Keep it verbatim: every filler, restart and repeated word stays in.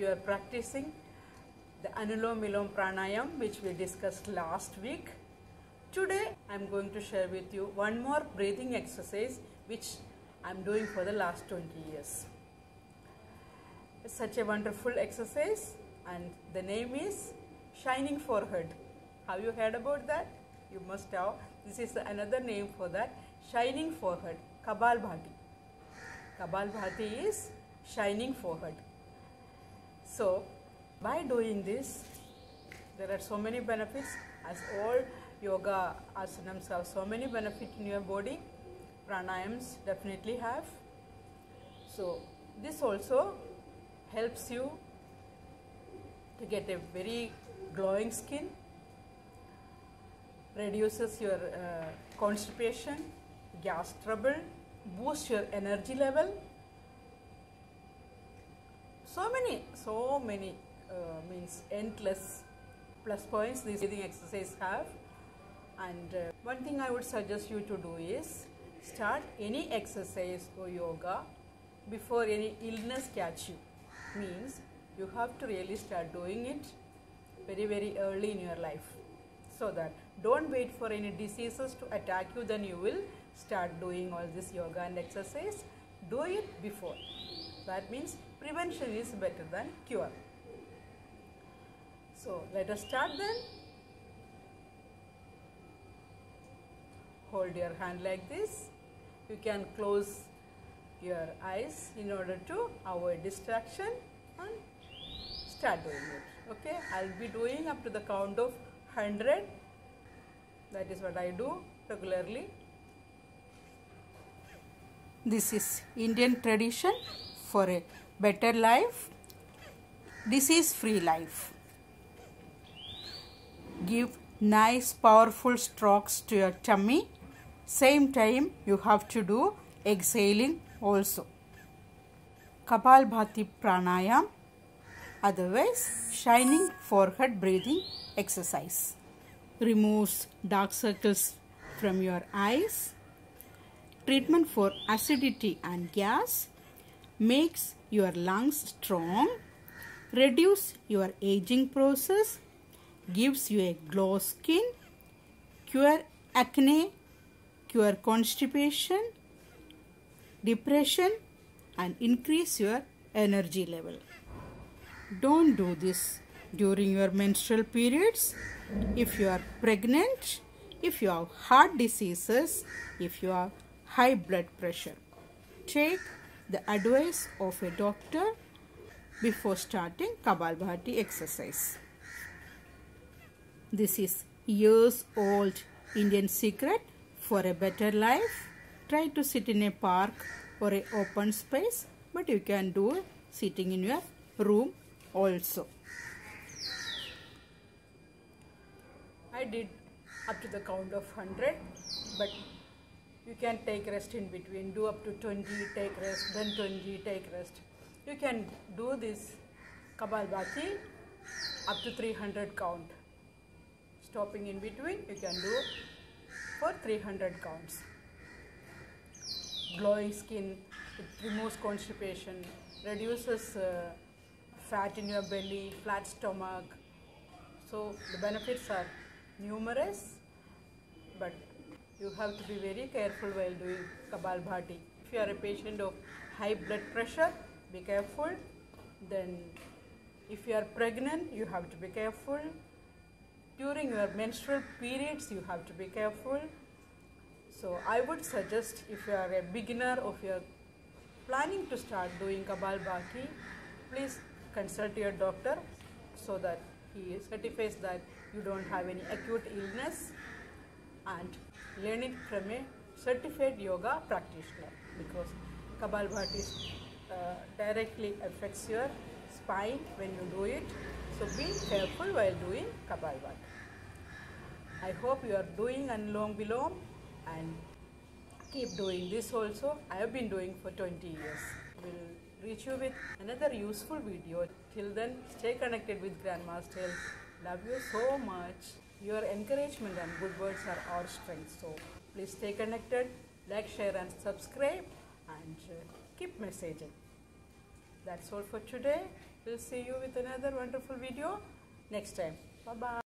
you are practicing the Anulom Vilom Pranayam which we discussed last week. Today I am going to share with you one more breathing exercise which I am doing for the last twenty years. It's such a wonderful exercise and the name is Shining Forehead. Have you heard about that? You must have. This is another name for that, Shining Forehead, Kapalbhati. Kapalbhati is shining forehead. So by doing this, there are so many benefits, as all yoga asanams have so many benefits in your body. Pranayams definitely have. So this also helps you to get a very glowing skin, reduces your uh, constipation, gas trouble, boosts your energy level. So many, so many uh, means endless plus points these breathing exercises have. And uh, one thing I would suggest you to do is start any exercise or yoga before any illness catch you. Means you have to really start doing it very very early in your life, so that don't wait for any diseases to attack you, then you will start doing all this yoga and exercise. Do it before. That means prevention is better than cure. So let us start then. Hold your hand like this. You can close your eyes in order to avoid distraction and start doing it. Okay, I will be doing up to the count of one hundred. That is what I do regularly. This is Indian tradition for a better life, disease-free life. Give nice powerful strokes to your tummy. Same time you have to do exhaling also. Kapalbhati Pranayam, otherwise shining forehead breathing exercise. Removes dark circles from your eyes. Treatment for acidity and gas. Makes your lungs strong. Reduce your aging process. Gives you a glow skin. Cure acne. Cure constipation, depression, and increase your energy level. Don't do this during your menstrual periods, if you are pregnant, if you have heart diseases, if you have high blood pressure. Take the advice of a doctor before starting Kapalbhati exercise. This is years old Indian secret for a better life. Try to sit in a park or an open space, but you can do sitting in your room also. I did up to the count of one hundred, but you can take rest in between. Do up to twenty, take rest, then twenty, take rest. You can do this Kapalbhati up to three hundred count. Stopping in between, you can do for three hundred counts. Glowing skin, it removes constipation, reduces uh, fat in your belly, flat stomach. So the benefits are numerous, but you have to be very careful while doing Kapalbhati. If you are a patient of high blood pressure, be careful. Then if you are pregnant, you have to be careful. During your menstrual periods, you have to be careful. So I would suggest, if you are a beginner or if you are planning to start doing Kapalbhati, please consult your doctor so that he certifies that you don't have any acute illness, and learn it from a certified yoga practitioner, because Kapalbhati uh, directly affects your spine when you do it. So be careful while doing Kapalbhati. I hope you are doing Anulom Vilom and keep doing this also. I have been doing for twenty years. We'll reach you with another useful video. Till then, stay connected with Grandma's Tales. Love you so much. Your encouragement and good words are our strength. So please stay connected, like, share and subscribe, and uh, keep messaging. That's all for today. We'll see you with another wonderful video next time. Bye bye.